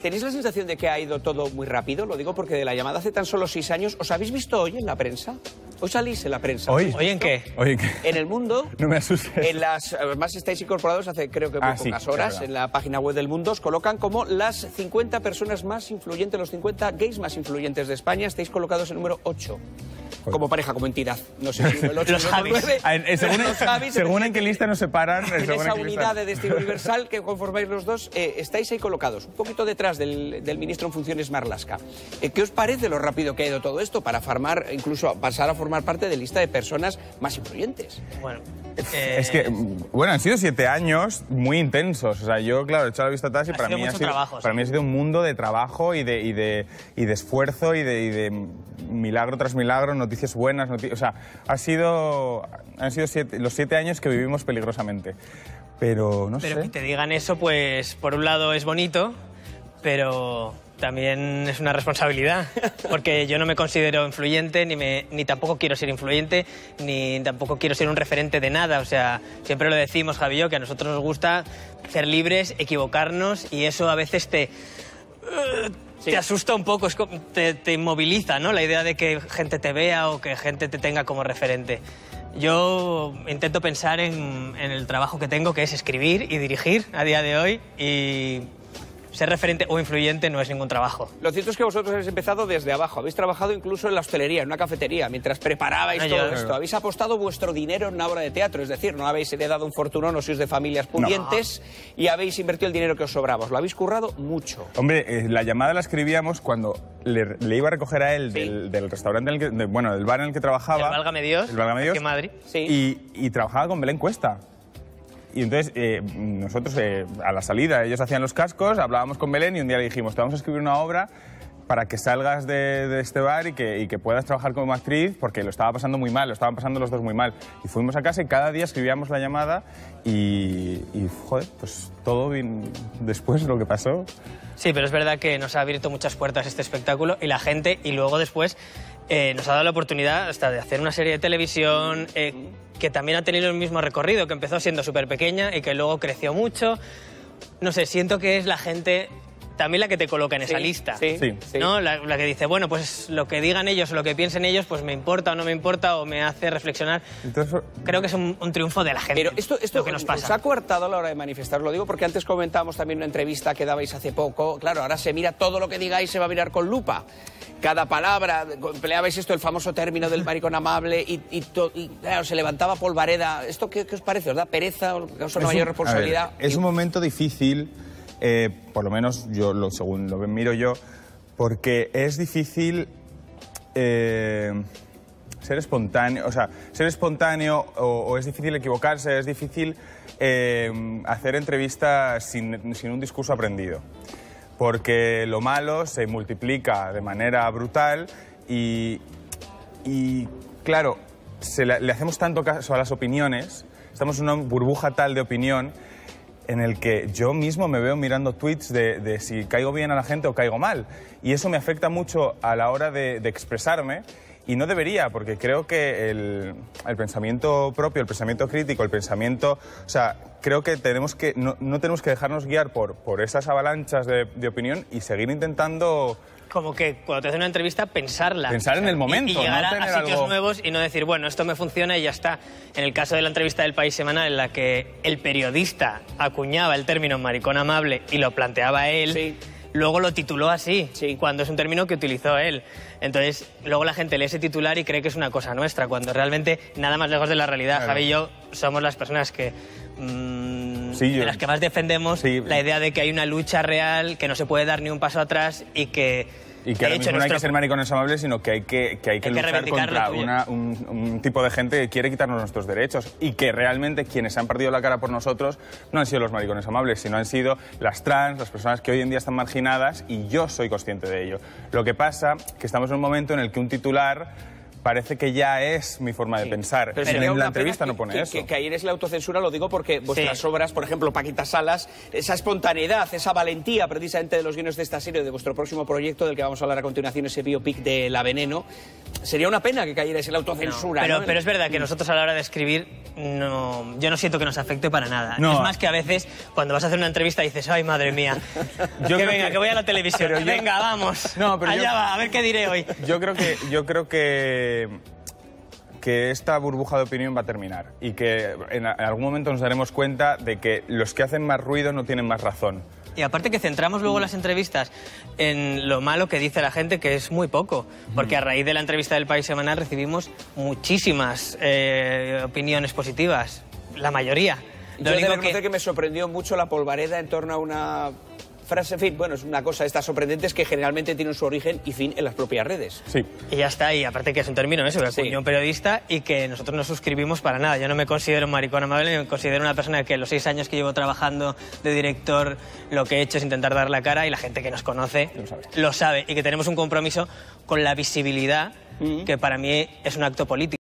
¿Tenéis la sensación de que ha ido todo muy rápido? Lo digo porque de la llamada hace tan solo 6 años. ¿Os habéis visto hoy en la prensa? ¿Hoy salís en la prensa? ¿Hoy en qué? En El Mundo. No me asustes. Además estáis incorporados hace creo que muy pocas horas. En la página web del Mundo os colocan como las 50 personas más influyentes, los 50 gays más influyentes de España. Estáis colocados en número 8. Como pareja, como entidad. No sé si el 8 los Javis. Según en qué lista nos separan. En esa unidad de destino universal que conformáis los dos, estáis ahí colocados, un poquito detrás del ministro en funciones Marlaska. ¿Qué os parece lo rápido que ha ido todo esto para incluso pasar a formar parte de lista de personas más influyentes? Bueno, es que, bueno, han sido 7 años muy intensos. O sea, yo, claro, he echado la vista atrás y para mí ha sido un mundo de trabajo y de esfuerzo y de milagro tras milagro, noticias buenas, o sea, han sido los 7 años que vivimos peligrosamente. Pero no sé. Pero que te digan eso, pues, por un lado es bonito, pero también es una responsabilidad, porque yo no me considero influyente, ni tampoco quiero ser influyente, ni tampoco quiero ser un referente de nada. O sea, siempre lo decimos, Javi y yo, que a nosotros nos gusta ser libres, equivocarnos, y eso a veces te asusta un poco, te inmoviliza, ¿no? La idea de que gente te vea o que gente te tenga como referente. Yo intento pensar en el trabajo que tengo, que es escribir y dirigir a día de hoy, y ser referente o influyente no es ningún trabajo. Lo cierto es que vosotros habéis empezado desde abajo. Habéis trabajado incluso en la hostelería, en una cafetería, mientras preparabais todo esto. Habéis apostado vuestro dinero en una obra de teatro, es decir, no habéis heredado un fortunón, no sois de familias pudientes, y habéis invertido el dinero que os sobraba. Os lo habéis currado mucho. Hombre, la llamada la escribíamos cuando le iba a recoger a él del restaurante, del bar en el que trabajaba. El Válgame Dios, aquí en Madrid. Y trabajaba con Belén Cuesta. Y entonces nosotros a la salida ellos hacían los cascos, hablábamos con Belén y un día le dijimos, te vamos a escribir una obra para que salgas de este bar y que puedas trabajar como actriz, porque lo estaba pasando muy mal, lo estaban pasando los dos muy mal. Y fuimos a casa y cada día escribíamos la llamada y joder, pues todo bien después lo que pasó. Sí, pero es verdad que nos ha abierto muchas puertas este espectáculo y la gente, y luego después nos ha dado la oportunidad hasta de hacer una serie de televisión que también ha tenido el mismo recorrido, que empezó siendo súper pequeña y que luego creció mucho. No sé, siento que es la gente también la que te coloca en esa lista, ¿no? La que dice, bueno, pues lo que digan ellos o lo que piensen ellos, pues me importa o no me importa o me hace reflexionar. Entonces, creo que es un triunfo de la gente. Pero esto que nos pasa. ¿Os ha coartado a la hora de manifestar? Lo digo porque antes comentábamos también una entrevista que dabais hace poco. Claro, ahora se mira todo lo que digáis, se va a mirar con lupa. Cada palabra, empleabais el famoso término del maricón amable y claro, se levantaba polvareda. ¿Esto qué os parece? ¿Os da pereza? ¿Os causa una mayor responsabilidad? Es un momento difícil, por lo menos según lo que miro yo, porque es difícil ser espontáneo, o es difícil equivocarse, es difícil hacer entrevistas sin un discurso aprendido. Porque lo malo se multiplica de manera brutal y claro, le hacemos tanto caso a las opiniones, estamos en una burbuja tal de opinión en el que yo mismo me veo mirando tweets de si caigo bien a la gente o caigo mal. Y eso me afecta mucho a la hora de expresarme. Y no debería, porque creo que el pensamiento propio, el pensamiento crítico, el pensamiento... O sea, creo que no tenemos que dejarnos guiar por esas avalanchas de opinión y seguir intentando... Como que cuando te hacen una entrevista, pensarla. Pensar en el momento, y llegar no tener a sitios algo nuevos y no decir, bueno, esto me funciona y ya está. En el caso de la entrevista del País Semanal, en la que el periodista acuñaba el término maricón amable y lo planteaba él... Luego lo tituló así, cuando es un término que utilizó él. Entonces, luego la gente lee ese titular y cree que es una cosa nuestra, cuando realmente nada más lejos de la realidad. Javi y yo somos las personas que de las que más defendemos la idea de que hay una lucha real, que no se puede dar ni un paso atrás y que ahora mismo no hay que ser maricones amables, sino que hay que luchar contra un tipo de gente que quiere quitarnos nuestros derechos y que realmente quienes han perdido la cara por nosotros no han sido los maricones amables, sino han sido las trans, las personas que hoy en día están marginadas, y yo soy consciente de ello. Lo que pasa es que estamos en un momento en el que un titular parece que ya es mi forma de pensar. Pero en la entrevista no pone eso. Que caeréis en la autocensura, lo digo porque vuestras obras, por ejemplo, Paquita Salas, esa espontaneidad, esa valentía precisamente de los guiones de esta serie, de vuestro próximo proyecto, del que vamos a hablar a continuación, ese biopic de La Veneno, sería una pena que cayerais en la autocensura. Pero es verdad que nosotros a la hora de escribir, yo no siento que nos afecte para nada. No. Es más que a veces, cuando vas a hacer una entrevista dices, ay, madre mía, que voy a la televisión, venga, vamos, allá va, a ver qué diré hoy. Yo creo que esta burbuja de opinión va a terminar y que en algún momento nos daremos cuenta de que los que hacen más ruido no tienen más razón. Y aparte que centramos luego las entrevistas en lo malo que dice la gente, que es muy poco, porque a raíz de la entrevista del País Semanal recibimos muchísimas opiniones positivas, la mayoría. Yo he de reconocer que me sorprendió mucho la polvareda en torno a una frase, en fin, bueno, es una cosa de estas sorprendentes que generalmente tienen su origen y fin en las propias redes. Sí. Y ya está, y aparte que es un término eso, que acuñó un periodista y que nosotros no suscribimos para nada. Yo no me considero un maricón amable, me considero una persona que los 6 años que llevo trabajando de director, lo que he hecho es intentar dar la cara y la gente que nos conoce lo sabe. Y que tenemos un compromiso con la visibilidad, que para mí es un acto político.